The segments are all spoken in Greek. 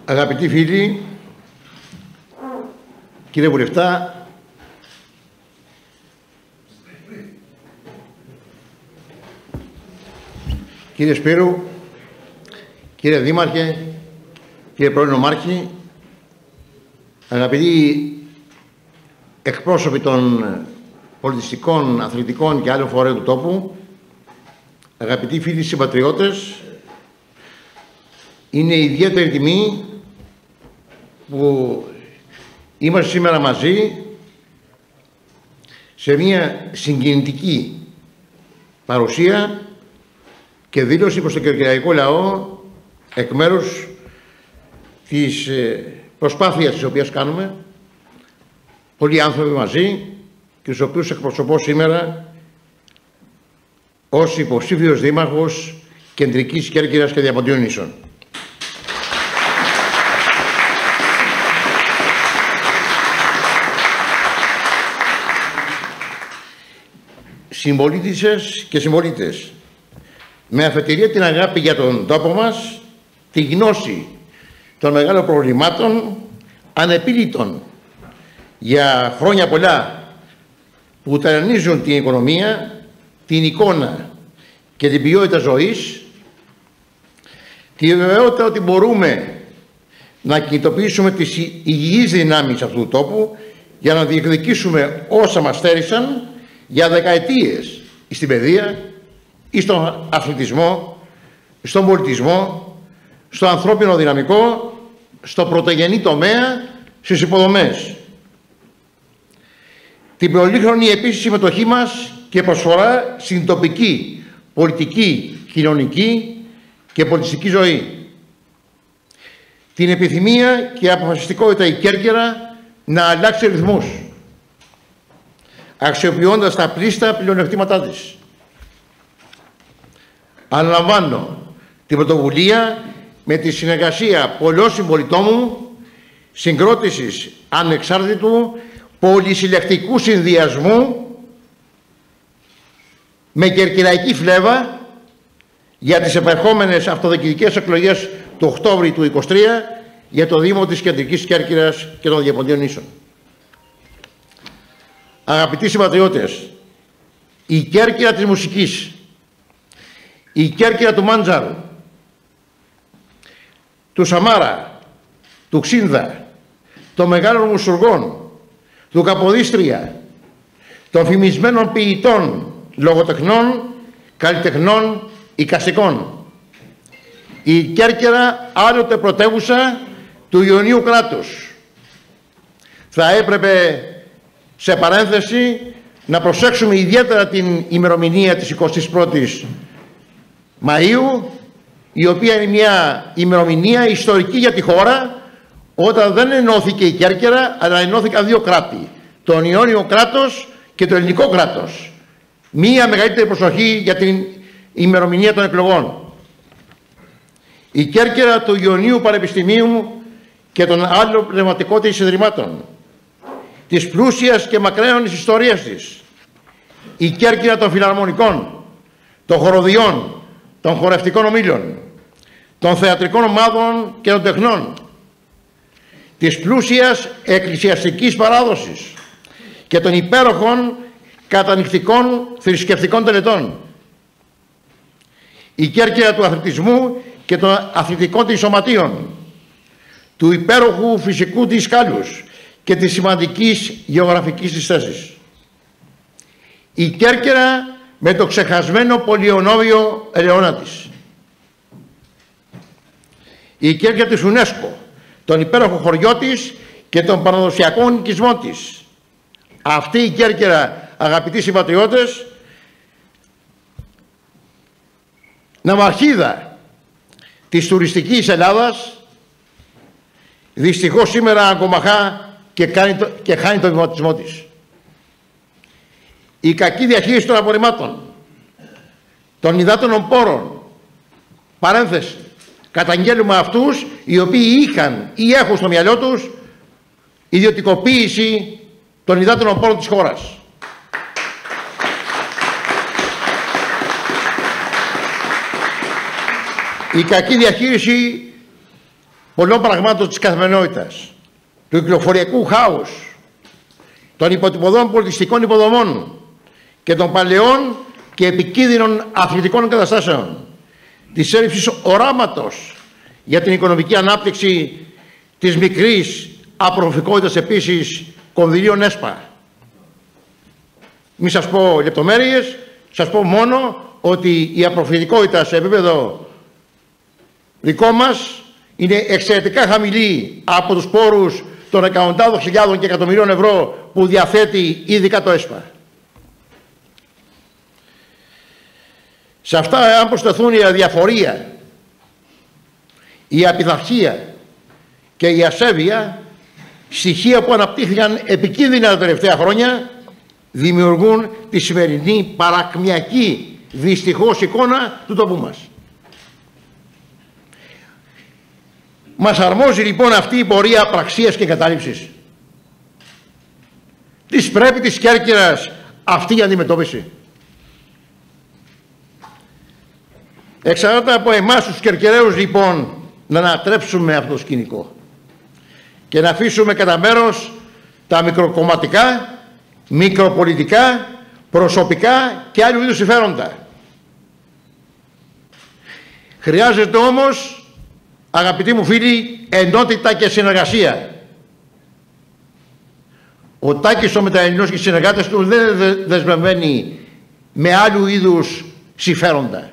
Αγαπητοί φίλοι, κύριε Βουλευτά, κύριε Σπύρου, κύριε Δήμαρχε, κύριε πρώην Νομάρχη, αγαπητοί εκπρόσωποι των πολιτιστικών, αθλητικών και άλλων φορέων του τόπου, αγαπητοί φίλοι συμπατριώτες, είναι ιδιαίτερη τιμή που είμαστε σήμερα μαζί σε μια συγκινητική παρουσία και δήλωση προς τον κερκυραϊκό λαό εκ μέρους της προσπάθειας της οποίας κάνουμε πολλοί άνθρωποι μαζί και τους οποίους εκπροσωπώ σήμερα ως υποψήφιος δήμαρχος Κεντρικής Κέρκυρας και Διαποντίων Νήσων. Συμπολίτησες και συμπολίτες, με αφετηρία την αγάπη για τον τόπο μας, τη γνώση των μεγάλων προβλημάτων, ανεπίλητων για χρόνια πολλά, που ταρανίζουν την οικονομία, την εικόνα και την ποιότητα ζωής, τη βεβαιότητα ότι μπορούμε να κινητοποιήσουμε τις υγιείς δυνάμεις αυτού του τόπου για να διεκδικήσουμε όσα μας στέρισαν για δεκαετίες στην παιδεία ή στον αθλητισμό, στον πολιτισμό, στο ανθρώπινο δυναμικό, στο πρωτογενή τομέα, στις υποδομές. Την πολύχρονη επίσης συμμετοχή μας και προσφορά στην τοπική, πολιτική, κοινωνική και πολιτιστική ζωή. Την επιθυμία και αποφασιστικότητα η Κέρκυρα να αλλάξει ρυθμούς, αξιοποιώντας τα πλήστα πλεονεκτήματά της. Αναλαμβάνω την πρωτοβουλία με τη συνεργασία πολλών συμπολιτών μου συγκρότησης ανεξάρτητου πολυσυλλεκτικού συνδυασμού με κερκυραϊκή φλέβα για τις επερχόμενες αυτοδιοικητικές εκλογές του Οκτώβρη του 2023 για το Δήμο της Κεντρικής Κέρκυρας και των Διαποντίων Νήσων. Αγαπητοί συμπατριώτες, η Κέρκυρα της μουσικής, η Κέρκυρα του Μάντζαρου, του Σαμάρα, του Ξίνδα, των μεγάλων μουσουργών, του Καποδίστρια, των φημισμένων ποιητών, λογοτεχνών, καλλιτεχνών, εικαστικών. Η Κέρκυρα άλλοτε πρωτεύουσα του Ιωνίου κράτους. Θα έπρεπε σε παρένθεση να προσέξουμε ιδιαίτερα την ημερομηνία της 21ης Μαΐου, η οποία είναι μια ημερομηνία ιστορική για τη χώρα, όταν δεν ενώθηκε η Κέρκυρα, αλλά ενώθηκαν δύο κράτη, το Ιόνιο κράτος και το ελληνικό κράτος. Μία μεγαλύτερη προσοχή για την ημερομηνία των εκλογών. Η Κέρκυρα του Ιωνίου Πανεπιστημίου και των άλλων πνευματικών της ιδρυμάτων, της πλούσιας και μακραίωνης ιστορίας της, η Κέρκυρα των φιλαρμονικών, των χοροδιών, των χορευτικών ομίλων, των θεατρικών ομάδων και των τεχνών, της πλούσιας εκκλησιαστικής παράδοσης και των υπέροχων κατανυκτικών θρησκευτικών τελετών. Η Κέρκυρα του αθλητισμού και των αθλητικών της σωματείων, του υπέροχου φυσικού της σκάλους και της σημαντικής γεωγραφικής της θέσης. Η Κέρκυρα με το ξεχασμένο πολυονόβιο ελαιόνα της. Η Κέρκυρα της UNESCO, τον υπέροχο χωριό της και των παραδοσιακών οικισμών της. Αυτή η Κέρκυρα, αγαπητοί συμπατριώτες, ναυαρχίδα της τουριστικής Ελλάδας, δυστυχώς σήμερα αγκομαχά και χάνει τον βηματισμό της. Η κακή διαχείριση των απορριμμάτων, των υδάτινων πόρων, παρένθεση, καταγγέλουμε αυτούς οι οποίοι είχαν ή έχουν στο μυαλό τους ιδιωτικοποίηση των υδάτινων πόρων της χώρας. Η κακή διαχείριση πολλών πραγμάτων της καθημερινότητας, του κυκλοφοριακού χάους, των υποτυπωδών πολιτιστικών υποδομών και των παλαιών και επικίνδυνων αθλητικών καταστάσεων, της έλλειψης οράματος για την οικονομική ανάπτυξη της μικρής απορροφητικότητας επίσης κονδυλίων ΕΣΠΑ. Μη σας πω λεπτομέρειες, σας πω μόνο ότι η απορροφητικότητα σε επίπεδο δικό μας είναι εξαιρετικά χαμηλή από τους πόρους των εκατοντάδων χιλιάδων και εκατομμυρίων ευρώ που διαθέτει ειδικά το ΕΣΠΑ. Σε αυτά, αν προσθεθούν η αδιαφορία, η απειθαρχία και η ασέβεια, στοιχεία που αναπτύχθηκαν επικίνδυνα τα τελευταία χρόνια, δημιουργούν τη σημερινή παρακμιακή δυστυχώς εικόνα του τόπου μας. Μας αρμόζει λοιπόν αυτή η πορεία πραξίας και εγκατάλειψης? Της πρέπει της Κέρκυρας αυτή η αντιμετώπιση? Εξαρτάται από εμάς τους Κερκυραίους λοιπόν να ανατρέψουμε αυτό το σκηνικό και να αφήσουμε κατά μέρος τα μικροκομματικά, μικροπολιτικά, προσωπικά και άλλου είδους συμφέροντα. Χρειάζεται όμως, αγαπητοί μου φίλοι, ενότητα και συνεργασία. Ο Τάκης ο Μεταελληνός και οι συνεργάτες του δεν είναι δεσμευμένοι με άλλου είδους συμφέροντα.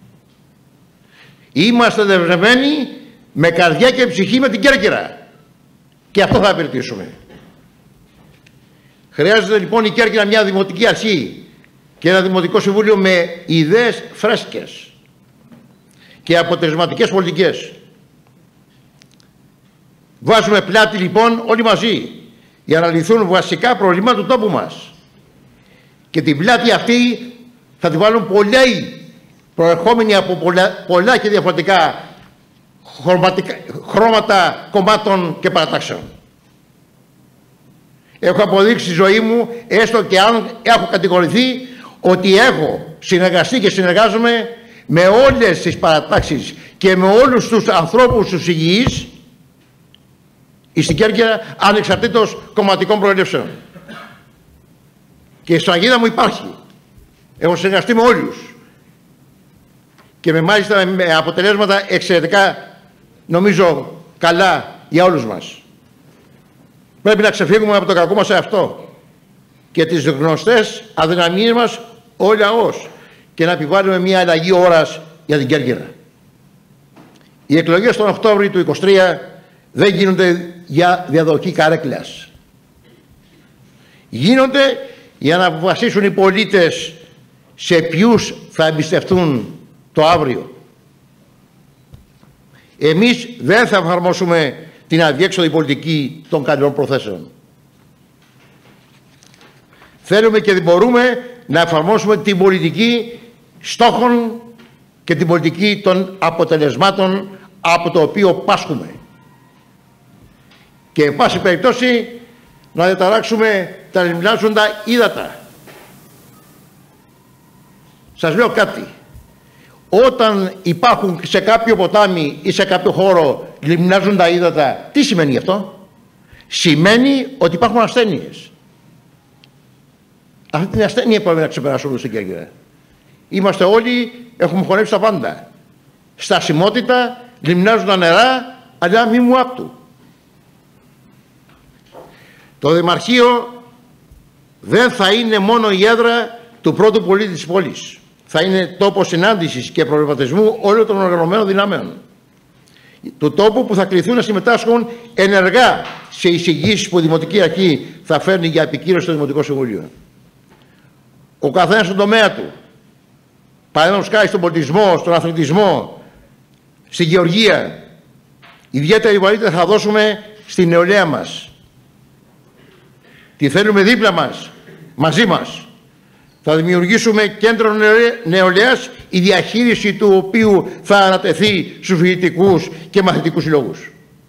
Είμαστε δεσμευμένοι με καρδιά και ψυχή με την Κέρκυρα. Και αυτό θα απαιτήσουμε. Χρειάζεται λοιπόν η Κέρκυρα μια δημοτική αρχή και ένα δημοτικό συμβούλιο με ιδέες φρέσκες και αποτελεσματικές πολιτικές. Βάζουμε πλάτη λοιπόν όλοι μαζί για να λυθούν βασικά προβλήματα του τόπου μας. Και την πλάτη αυτή θα τη βάλουν πολλοί προερχόμενοι από πολλά και διαφορετικά χρώματα κομμάτων και παρατάξεων. Έχω αποδείξει στη ζωή μου, έστω και αν έχω κατηγορηθεί, ότι έχω συνεργαστεί και συνεργάζομαι με όλες τις παρατάξεις και με όλους τους ανθρώπους τους υγιείς στην Κέρκυρα, ανεξαρτήτως κομματικών προελεύσεων. Και η σφραγίδα μου υπάρχει. Έχω συνεργαστεί με όλους. Και μάλιστα με αποτελέσματα εξαιρετικά, νομίζω, καλά για όλους μας. Πρέπει να ξεφύγουμε από το κακό μας εαυτό και τις γνωστές αδυναμίες μας ο λαός και να επιβάλλουμε μια αλλαγή ώρας για την Κέρκυρα. Οι εκλογές τον Οκτώβριο του 2023 δεν γίνονται για διαδοχή καρέκλας. Γίνονται για να αποφασίσουν οι πολίτες σε ποιους θα εμπιστευτούν το αύριο. Εμείς δεν θα εφαρμόσουμε την αδιέξοδη πολιτική των καλών προθέσεων. Θέλουμε και μπορούμε να εφαρμόσουμε την πολιτική στόχων και την πολιτική των αποτελεσμάτων από το οποίο πάσχουμε. Και εν πάση περιπτώσει να διαταράξουμε τα λιμνάζοντα ύδατα. Σας λέω κάτι. Όταν υπάρχουν σε κάποιο ποτάμι ή σε κάποιο χώρο λιμνάζοντα ύδατα, τι σημαίνει αυτό? Σημαίνει ότι υπάρχουν ασθένειες. Αυτή την ασθένεια πρέπει να ξεπεράσουμε στην Κέρκυρα. Είμαστε όλοι, έχουμε χωνέψει τα πάντα. Στασιμότητα, λιμνάζοντα νερά, αλλά μη μου άπτου. Το Δημαρχείο δεν θα είναι μόνο η έδρα του πρώτου πολίτη της πόλης. Θα είναι τόπος συνάντησης και προβληματισμού όλων των οργανωμένων δυνάμεων. Του τόπου που θα κληθούν να συμμετάσχουν ενεργά σε εισηγήσεις που η Δημοτική Αρχή θα φέρνει για επικύρωση στο Δημοτικό Συμβούλιο. Ο καθένας στον τομέα του, παραδείγματος χάρη στον πολιτισμό, στον αθλητισμό, στη γεωργία, ιδιαίτερη βαρύτητα θα δώσουμε στη νεολαία μας. Τη θέλουμε δίπλα μας, μαζί μας. Θα δημιουργήσουμε κέντρο νεολαίας, η διαχείριση του οποίου θα ανατεθεί στους φοιτητικούς και μαθητικούς συλλόγους.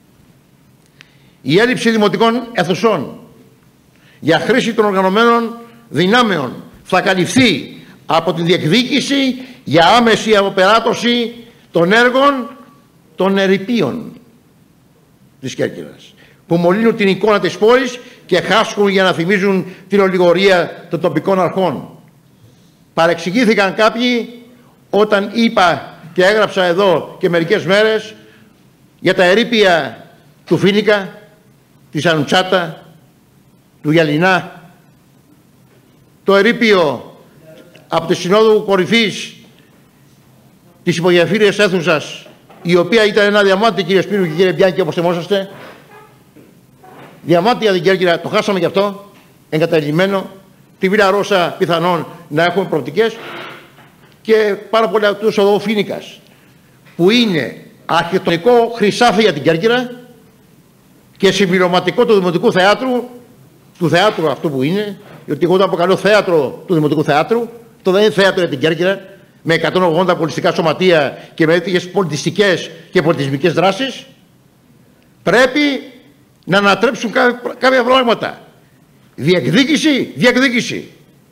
Η έλλειψη δημοτικών αιθουσών για χρήση των οργανωμένων δυνάμεων θα καλυφθεί από τη διεκδίκηση για άμεση αποπεράτωση των έργων των ερειπίων. της Κέρκυρας, που μολύνουν την εικόνα της πόλης και χάσκουν για να θυμίζουν την ολιγορία των τοπικών αρχών. Παρεξηγήθηκαν κάποιοι όταν είπα και έγραψα εδώ και μερικές μέρες για τα ερείπια του Φίνικα, της Ανουτσάτα, του Γιαλινά, το ερείπιο από τη Συνόδου Κορυφής της υπογεφύριας αίθουσας, η οποία ήταν ένα διαμάντι, κύριε Σπύρου και κύριε Μπιάνκη, όπως θυμόσαστε. Διαμάντι για την Κέρκυρα, το χάσαμε γι' αυτό, εγκαταλειμμένο. Τη Βίλα Ρώσα πιθανόν να έχουμε προοπτικές. Και πάρα πολύ αυτούς εδώ ο Φίνικας, που είναι αρχιτεκτονικό χρυσάφι για την Κέρκυρα και συμπληρωματικό του Δημοτικού Θεάτρου, του θεάτρου αυτού που είναι, γιατί εγώ το αποκαλώ θέατρο του Δημοτικού Θεάτρου. Το δεν είναι θέατρο για την Κέρκυρα, με 180 πολιτιστικά σωματεία και με τέτοιες πολιτιστικές και πολιτισμικές δράσεις. Πρέπει να ανατρέψουν κάποια πράγματα. Διεκδίκηση, διεκδίκηση.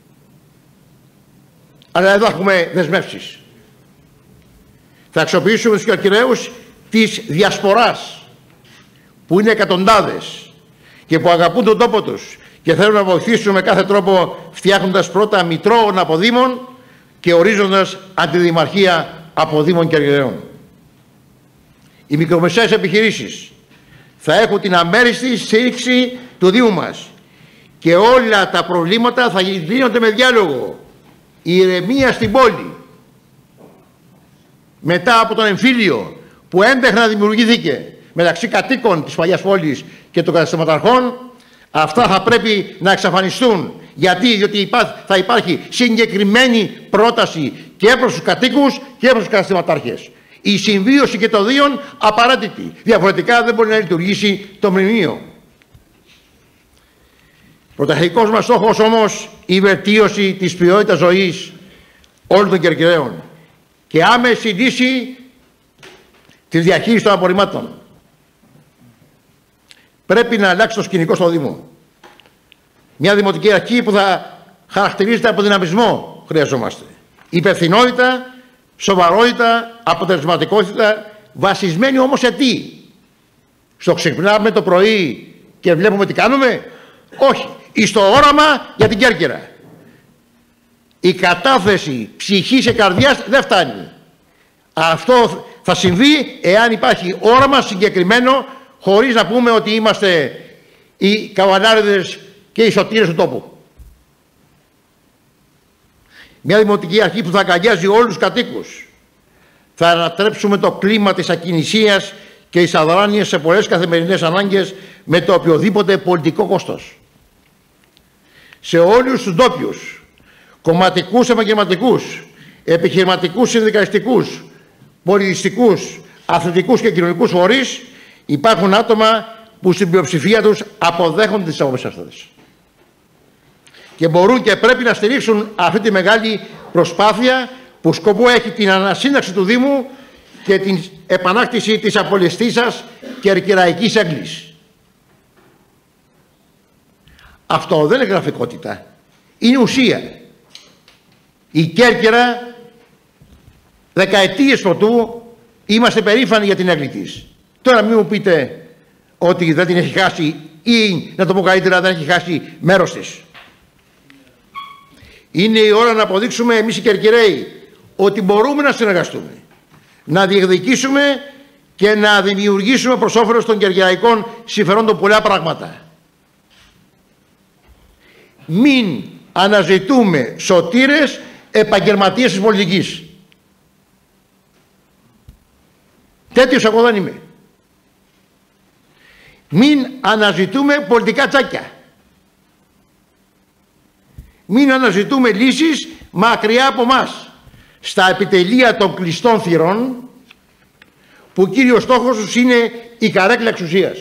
Αλλά εδώ έχουμε δεσμεύσεις. Θα αξιοποιήσουμε τους Κερκυραίους της διασποράς, που είναι εκατοντάδες και που αγαπούν τον τόπο τους και θέλουν να βοηθήσουν με κάθε τρόπο, φτιάχνοντας πρώτα μητρώων αποδήμων και ορίζοντας αντιδημαρχία αποδήμων Κερκυραίων. Οι μικρομεσαίες επιχειρήσεις θα έχουν την αμέριστη στήριξη του Δήμου μας και όλα τα προβλήματα θα λύνονται με διάλογο. Η ηρεμία στην πόλη, μετά από τον εμφύλιο που έντεχνα δημιουργήθηκε μεταξύ κατοίκων της παλιάς πόλης και των καταστηματαρχών, αυτά θα πρέπει να εξαφανιστούν. Διότι θα υπάρχει συγκεκριμένη πρόταση και προς τους κατοίκους και προς τους καταστηματάρχες. Η συμβίωση και των δύο απαραίτητη. Διαφορετικά δεν μπορεί να λειτουργήσει το μνημείο. Πρωταρχικός μας στόχος όμως η βελτίωση της ποιότητας ζωής όλων των Κερκυραίων και άμεση λύση της διαχείρισης των απορριμμάτων. Πρέπει να αλλάξει το σκηνικό στο Δήμο. Μια δημοτική αρχή που θα χαρακτηρίζεται από δυναμισμό χρειαζόμαστε. Υπευθυνότητα, σοβαρότητα, αποτελεσματικότητα, βασισμένη όμως σε τι? Στο ξυπνάμε το πρωί και βλέπουμε τι κάνουμε? Όχι. Στο όραμα για την Κέρκυρα. Η κατάθεση ψυχής και καρδιάς δεν φτάνει. Αυτό θα συμβεί εάν υπάρχει όραμα συγκεκριμένο, χωρίς να πούμε ότι είμαστε οι καβαλάριδες και οι σωτήρες του τόπου. Μια δημοτική αρχή που θα αγκαλιάζει όλους τους κατοίκους. Θα ανατρέψουμε το κλίμα της ακινησίας και της αδράνειας σε πολλές καθημερινές ανάγκες με το οποιοδήποτε πολιτικό κόστος. Σε όλους τους ντόπιους, κομματικούς, επαγγελματικούς, επιχειρηματικούς, συνδικαλιστικούς, πολιτιστικούς, αθλητικούς και κοινωνικούς φορείς, υπάρχουν άτομα που στην πλειοψηφία τους αποδέχονται τις απόψεις αυτές και μπορούν και πρέπει να στηρίξουν αυτή τη μεγάλη προσπάθεια που σκοπό έχει την ανασύνταξη του Δήμου και την επανάκτηση της απολυστήσας κερκυραϊκής έγκλης. Αυτό δεν είναι γραφικότητα, είναι ουσία. Η Κέρκυρα, δεκαετίες πρωτού, είμαστε περήφανοι για την έγκλη της. Τώρα μην μου πείτε ότι δεν την έχει χάσει ή, να το πω καλύτερα, δεν έχει χάσει μέρος της. Είναι η ώρα να αποδείξουμε εμείς οι Κερκυραίοι ότι μπορούμε να συνεργαστούμε, να διεκδικήσουμε και να δημιουργήσουμε προς όφελος των κερκυραϊκών συμφερόντων πολλά πράγματα. Μην αναζητούμε σωτήρες επαγγελματίες της πολιτικής. Τέτοιος εγώ δεν είμαι. Μην αναζητούμε πολιτικά τσάκια. Μην αναζητούμε λύσεις μακριά από μας, στα επιτελεία των κλειστών θυρών, που κύριος στόχος τους είναι η καρέκλα εξουσίας.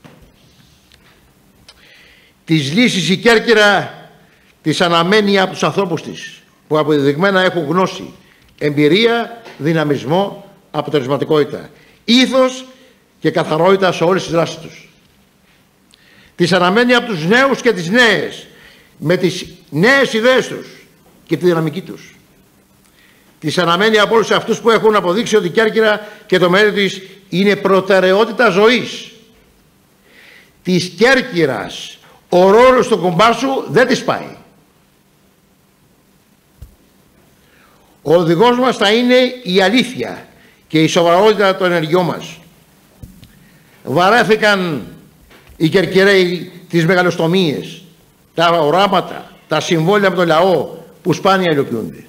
Τις λύσεις η Κέρκυρα τις αναμένει από τους ανθρώπους της, που αποδεδειγμένα έχουν γνώση, εμπειρία, δυναμισμό, αποτελεσματικότητα, ήθος και καθαρότητα σε όλες τις δράσεις τους. Τις αναμένει από τους νέους και τις νέες, με τις νέες ιδέες τους και τη δυναμική τους. Τις αναμένει από όλους αυτούς που έχουν αποδείξει ότι η Κέρκυρα και το μέλλον της είναι προτεραιότητα ζωής της Κέρκυρας ο ρόλος του κομπάρσου δεν της πάει. Ο οδηγός μας θα είναι η αλήθεια και η σοβαρότητα των ενεργειών μας. Βαρέθηκαν οι Κερκυραίοι τις μεγαλοστομίες, τα οράματα, τα συμβόλαια με τον λαό που σπάνια υλοποιούνται.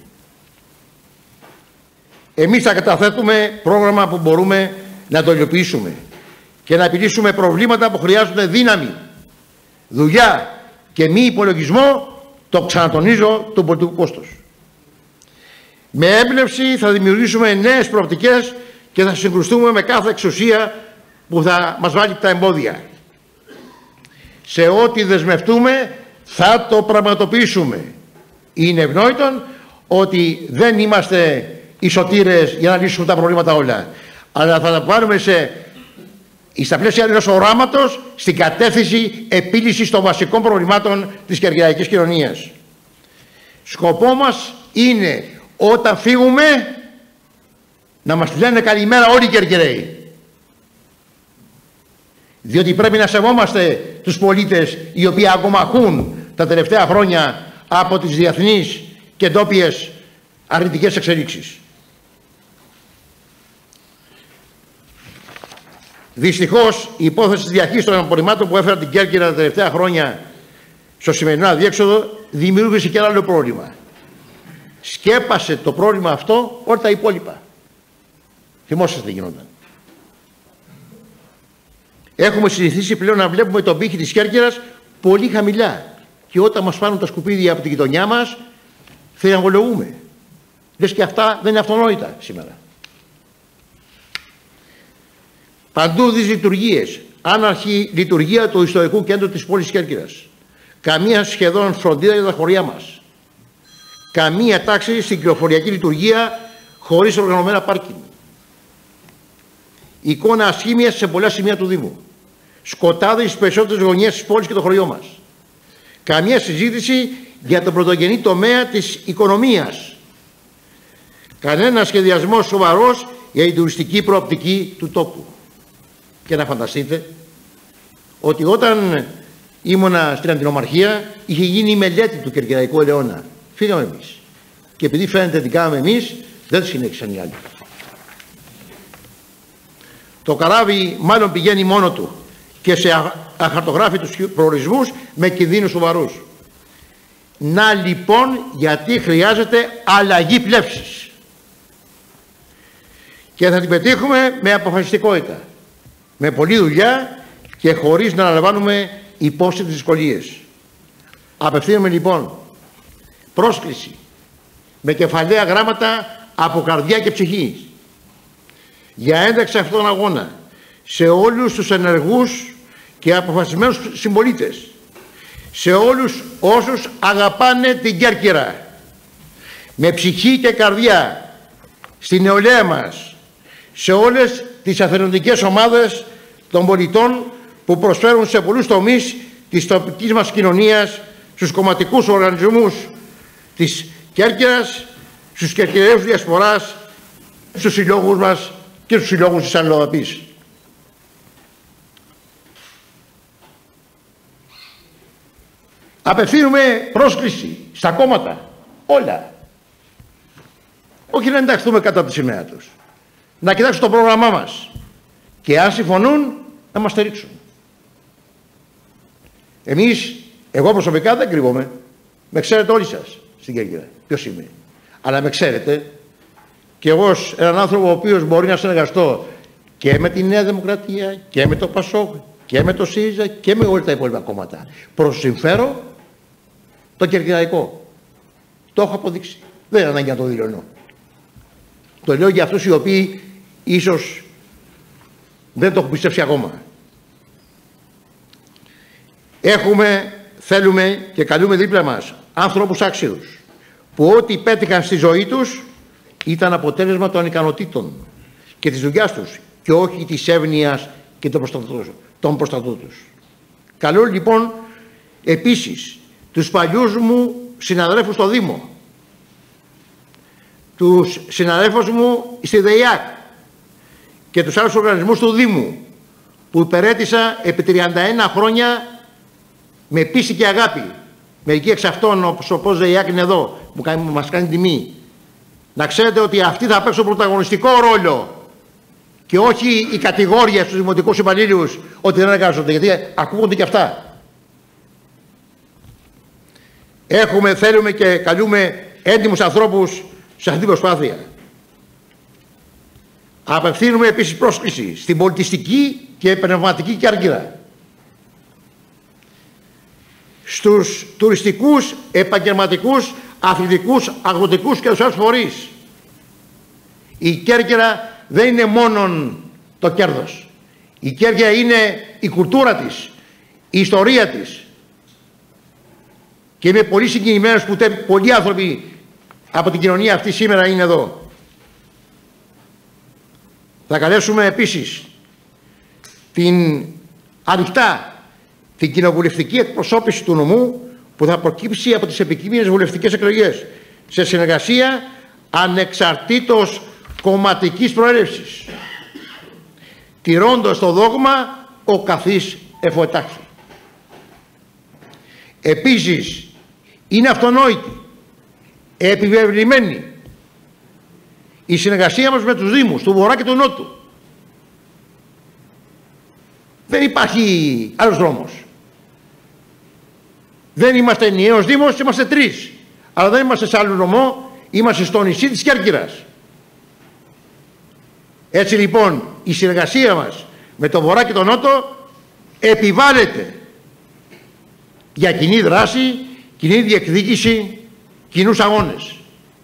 Εμείς θα καταθέτουμε πρόγραμμα που μπορούμε να το υλοποιήσουμε και να επιλύσουμε προβλήματα που χρειάζονται δύναμη, δουλειά και μη υπολογισμό, το ξανατονίζω, του πολιτικού κόστος. Με έμπνευση θα δημιουργήσουμε νέες προοπτικές και θα συγκρουστούμε με κάθε εξουσία που θα μας βάλει τα εμπόδια. Σε ό,τι δεσμευτούμε θα το πραγματοποιήσουμε. Είναι ευνόητον ότι δεν είμαστε οι σωτήρες για να λύσουμε τα προβλήματα όλα, αλλά θα τα πάρουμε στα πλαίσια ενός οράματος στην κατεύθυνση επίλυσης των βασικών προβλημάτων της κερκυραϊκής κοινωνίας. Σκοπό μας είναι όταν φύγουμε να μας λένε καλημέρα όλοι οι Κερκυραίοι. Διότι πρέπει να σεβόμαστε τους πολίτες οι οποίοι αγκομαχούν τα τελευταία χρόνια από τις διεθνείς και ντόπιες αρνητικές εξελίξεις. Δυστυχώς η υπόθεση της διαχείρισης των απορριμμάτων που έφεραν την Κέρκυρα τα τελευταία χρόνια στο σημερινό αδιέξοδο δημιούργησε και ένα άλλο πρόβλημα. Σκέπασε το πρόβλημα αυτό όλα τα υπόλοιπα. Θυμόσαστε τι γινόταν. Έχουμε συνηθίσει πλέον να βλέπουμε τον πύχη της Κέρκυρας πολύ χαμηλά και όταν μας πάρουν τα σκουπίδια από τη γειτονιά μας θριαμβολογούμε. Λες και αυτά δεν είναι αυτονόητα σήμερα. Παντού δυσλειτουργίες. Άναρχη λειτουργία του ιστορικού κέντρου της πόλης Κέρκυρας. Καμία σχεδόν φροντίδα για τα χωριά μας. Καμία τάξη στην κυκλοφοριακή λειτουργία χωρίς οργανωμένα πάρκινγκ. Εικόνα ασχήμια σε πολλά σημεία του Δήμου. Σκοτάδι στις περισσότερες γωνιές της πόλης και το χωριό μας. Καμία συζήτηση για τον πρωτογενή τομέα της οικονομίας. Κανένα σχεδιασμό σοβαρός για την τουριστική προοπτική του τόπου. Και να φανταστείτε ότι όταν ήμουνα στην Αντινομαρχία είχε γίνει η μελέτη του Κερκυραϊκού Ελαιώνα. Φύγαμε εμείς. Και επειδή φαίνεται τι κάναμε εμείς, δεν συνέχισαν οι άλλοι. Το καράβι μάλλον πηγαίνει μόνο του και σε αχαρτογράφητους προορισμούς με κινδύνους σοβαρούς. Να λοιπόν γιατί χρειάζεται αλλαγή πλεύσης. Και θα την πετύχουμε με αποφασιστικότητα, με πολλή δουλειά και χωρίς να αναλαμβάνουμε υπόψη τις δυσκολίες. Απευθύνουμε λοιπόν πρόσκληση με κεφαλαία γράμματα από καρδιά και ψυχή για ένταξη αυτόν τον αγώνα σε όλους τους ενεργούς και αποφασισμένους συμπολίτες, σε όλους όσους αγαπάνε την Κέρκυρα με ψυχή και καρδιά, στην νεολαία μας, σε όλες τις αθελοντικές ομάδες των πολιτών που προσφέρουν σε πολλούς τομείς της τοπικής μας κοινωνίας, στους κομματικούς οργανισμούς της Κέρκυρας, στους Κερκυραίους Διασποράς, στους συλλόγους μας και στους συλλόγους της Αλλοδαπής. Απευθύνουμε πρόσκληση στα κόμματα, όλα. Όχι να ενταχθούμε κατά τη σημαία τους. Να κοιτάξουν το πρόγραμμά μας και αν συμφωνούν να μας στηρίξουν. Εμείς, εγώ προσωπικά δεν κρύβομαι. Με ξέρετε όλοι σας στην Κέρκυρα ποιος είμαι. Αλλά με ξέρετε και εγώ ως έναν άνθρωπο ο οποίος μπορεί να συνεργαστώ και με τη Νέα Δημοκρατία και με το ΠΑΣΟΚ και με το ΣΥΡΙΖΑ και με όλα τα υπόλοιπα κόμματα. Προσυμφέρω το κερκυραϊκό. Το έχω αποδείξει. Δεν είναι ανάγκη να το δηλώνω. Το λέω για αυτούς οι οποίοι ίσως δεν το έχουν πιστέψει ακόμα. Θέλουμε και καλούμε δίπλα μας άνθρωπους άξιους που ό,τι πέτυχαν στη ζωή τους ήταν αποτέλεσμα των ικανοτήτων και της δουλειάς τους και όχι της εύνοιας και των προστατών τους. Καλώ λοιπόν επίσης τους παλιούς μου συναδέλφους στο Δήμο, τους συναδέλφους μου στη ΔΕΙΑΚ και τους άλλους οργανισμούς του Δήμου που υπηρέτησα επί 31 χρόνια με πίστη και αγάπη. Μερικοί εξ αυτών, όπως ο Ποζεϊάκ είναι εδώ, που μας κάνει τιμή. Να ξέρετε ότι αυτοί θα παίξουν πρωταγωνιστικό ρόλο και όχι οι κατηγόρια στους δημοτικούς υπαλλήλους ότι δεν εργάζονται, γιατί ακούγονται και αυτά. Θέλουμε και καλούμε έντιμους ανθρώπους σε αυτή την προσπάθεια. Απευθύνουμε επίσης πρόσκληση στην πολιτιστική και πνευματική Κέρκυρα, στους τουριστικούς, επαγγελματικούς, αθλητικούς, αγροτικούς και τους άλλους φορείς. Η Κέρκυρα δεν είναι μόνον το κέρδος. Η Κέρκυρα είναι η κουλτούρα της, η ιστορία της. Και είμαι πολύ συγκινημένος που πολλοί άνθρωποι από την κοινωνία αυτή σήμερα είναι εδώ. Θα καλέσουμε επίσης ανοιχτά την κοινοβουλευτική εκπροσώπηση του νομού που θα προκύψει από τις επικείμενες βουλευτικές εκλογές σε συνεργασία ανεξαρτήτως κομματικής προέλευσης, τηρώντας το δόγμα ο καθής εφοετάχθη. Επίσης, είναι αυτονόητη, επιβεβλημένη η συνεργασία μας με τους Δήμους του Βορρά και του Νότου. Δεν υπάρχει άλλος δρόμος. Δεν είμαστε ενιαίος Δήμος, είμαστε τρεις. Αλλά δεν είμαστε σε άλλο νομό, είμαστε στο νησί της Κέρκυρας. Έτσι λοιπόν η συνεργασία μας με το Βορρά και το Νότο επιβάλλεται για κοινή δράση, κοινή διεκδίκηση, κοινούς αγώνες.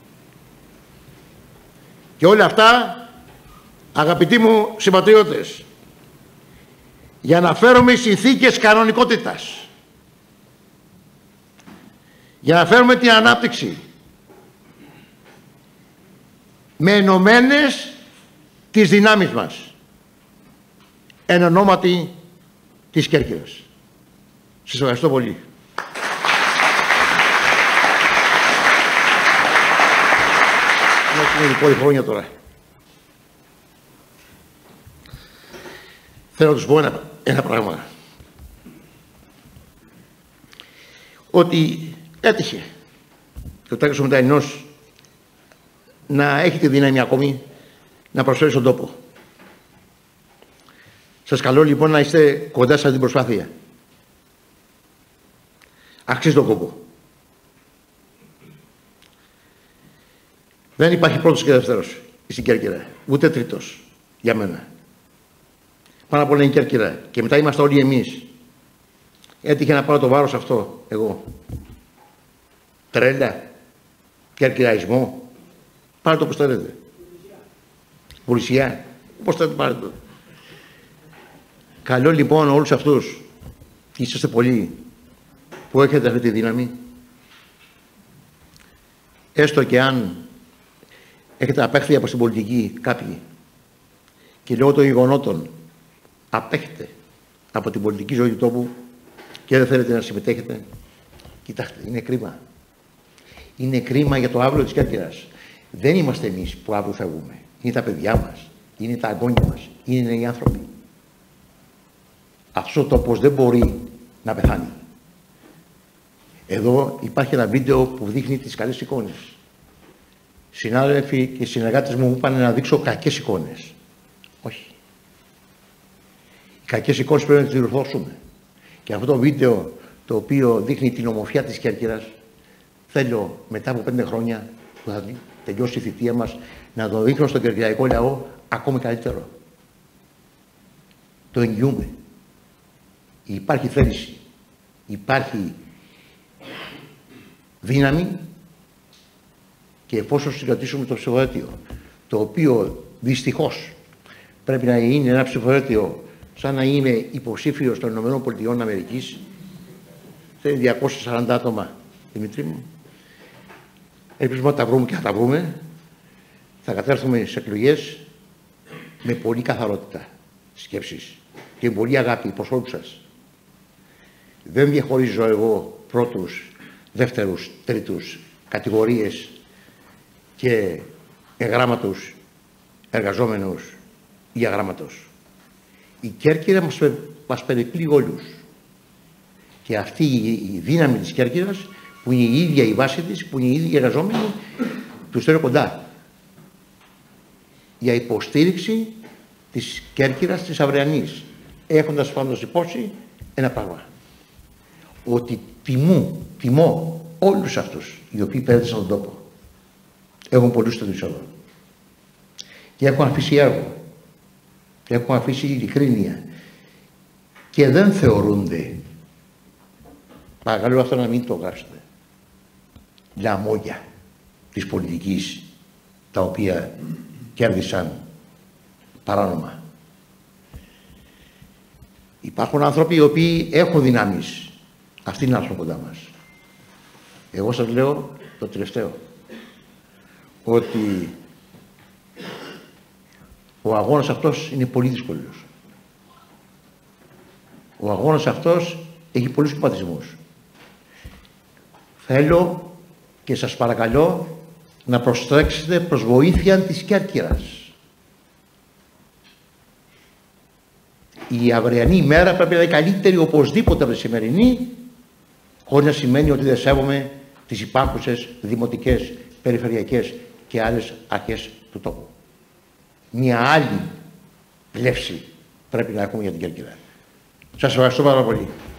Και όλα αυτά, αγαπητοί μου συμπατριώτες, για να φέρουμε συνθήκες κανονικότητας, για να φέρουμε την ανάπτυξη με ενωμένες τις δυνάμεις μας εν ονόματι της Κέρκυρας. Σας ευχαριστώ πολύ. Είναι λοιπόν χρόνια τώρα. Θέλω να τους πω ένα πράγμα. Ότι έτυχε και ο Τάκης ο Μεταϊνός να έχει τη δύναμη ακόμη να προσφέρει στον τόπο. Σας καλώ λοιπόν να είστε κοντά σε αυτή την προσπάθεια. Αξίζει τον κόπο. Δεν υπάρχει πρώτος και δεύτερος στην Κέρκυρα, ούτε τρίτος για μένα. Πάνω απ' όλα είναι η Κέρκυρα και μετά είμαστε όλοι εμείς. Έτυχε να πάρω το βάρος αυτό εγώ. Τρέλα, κερκυραϊσμό, πάρε το όπως θέλετε. Πουλησιά, πώς θέλετε πάρε το. Καλό λοιπόν όλους αυτούς, είσαστε πολλοί, που έχετε αυτή τη δύναμη, έστω και αν έχετε απέχθει από την πολιτική κάποιοι και λόγω των γεγονότων απέχετε από την πολιτική ζωή του τόπου και δεν θέλετε να συμμετέχετε, κοιτάξτε, είναι κρίμα. Είναι κρίμα για το αύριο της Κέρκυρας. Δεν είμαστε εμείς που αύριο θα βγούμε. Είναι τα παιδιά μας, είναι τα αγγόνια μας, είναι οι άνθρωποι. Αυτός ο τόπος δεν μπορεί να πεθάνει. Εδώ υπάρχει ένα βίντεο που δείχνει τις καλές εικόνες. Συνάδελφοι και συνεργάτες μου είπαν να δείξω κακές εικόνες. Όχι. Οι κακές εικόνες πρέπει να τις διορθώσουμε. Και αυτό το βίντεο το οποίο δείχνει την ομορφιά της Κέρκυρας, θέλω μετά από 5 χρόνια που θα τελειώσει η θητεία μας να το δείχνω στον κερκυραϊκό λαό ακόμη καλύτερο. Το εγγυούμε. Υπάρχει θέληση, υπάρχει δύναμη και εφόσον συγκρατήσουμε το ψηφοδέλτιο, το οποίο δυστυχώς πρέπει να είναι ένα ψηφοδέλτιο σαν να είναι υποψήφιος των ΗΠΑ, θέλει 240 άτομα, Δημητρή μου. Ελπίζουμε να τα βρούμε και θα τα βρούμε. Θα κατέρθουμε στις εκλογές με πολύ καθαρότητα σκέψης και με πολύ αγάπη προς όλους σας. Δεν διαχωρίζω εγώ πρώτους, δεύτερους, τρίτους, κατηγορίες και εγγράμματους εργαζόμενους ή αγράμματος. Η Κέρκυρα μας περιπλεί όλους. Και αυτή η δύναμη της Κέρκυρας, που είναι η ίδια η βάση της, που είναι οι ίδιοι οι εργαζόμενοι, τους θέλω κοντά. Για υποστήριξη της Κέρκυρας της αυριανής. Έχοντας πάντως υπόψη ένα πράγμα. Ότι τιμώ όλους αυτούς οι οποίοι πέρασαν τον τόπο. Έχουν πολλούς στον είσοδο. Και έχουν αφήσει έργο. Και έχουν αφήσει ειλικρίνεια. Και δεν θεωρούνται, παρακαλώ αυτό να μην το γράψετε, λαμόγια της πολιτικής, τα οποία κέρδισαν παράνομα. Υπάρχουν άνθρωποι οι οποίοι έχουν δυνάμεις. Αυτοί είναι άνθρωποι κοντά μας. Εγώ σας λέω το τελευταίο, ότι ο αγώνας αυτός είναι πολύ δύσκολος. Ο αγώνας αυτός έχει πολλούς υπατισμούς. Θέλω και σας παρακαλώ να προστρέξετε προς βοήθεια της Κέρκυρας. Η αυριανή μέρα πρέπει να είναι καλύτερη οπωσδήποτε από τη σημερινή, χωρίς να σημαίνει ότι δεν σέβομαι τις υπάρχουσες δημοτικές, περιφερειακές και άλλες αρχές του τόπου. Μια άλλη πλεύση πρέπει να έχουμε για την Κέρκυρα. Σας ευχαριστώ πάρα πολύ.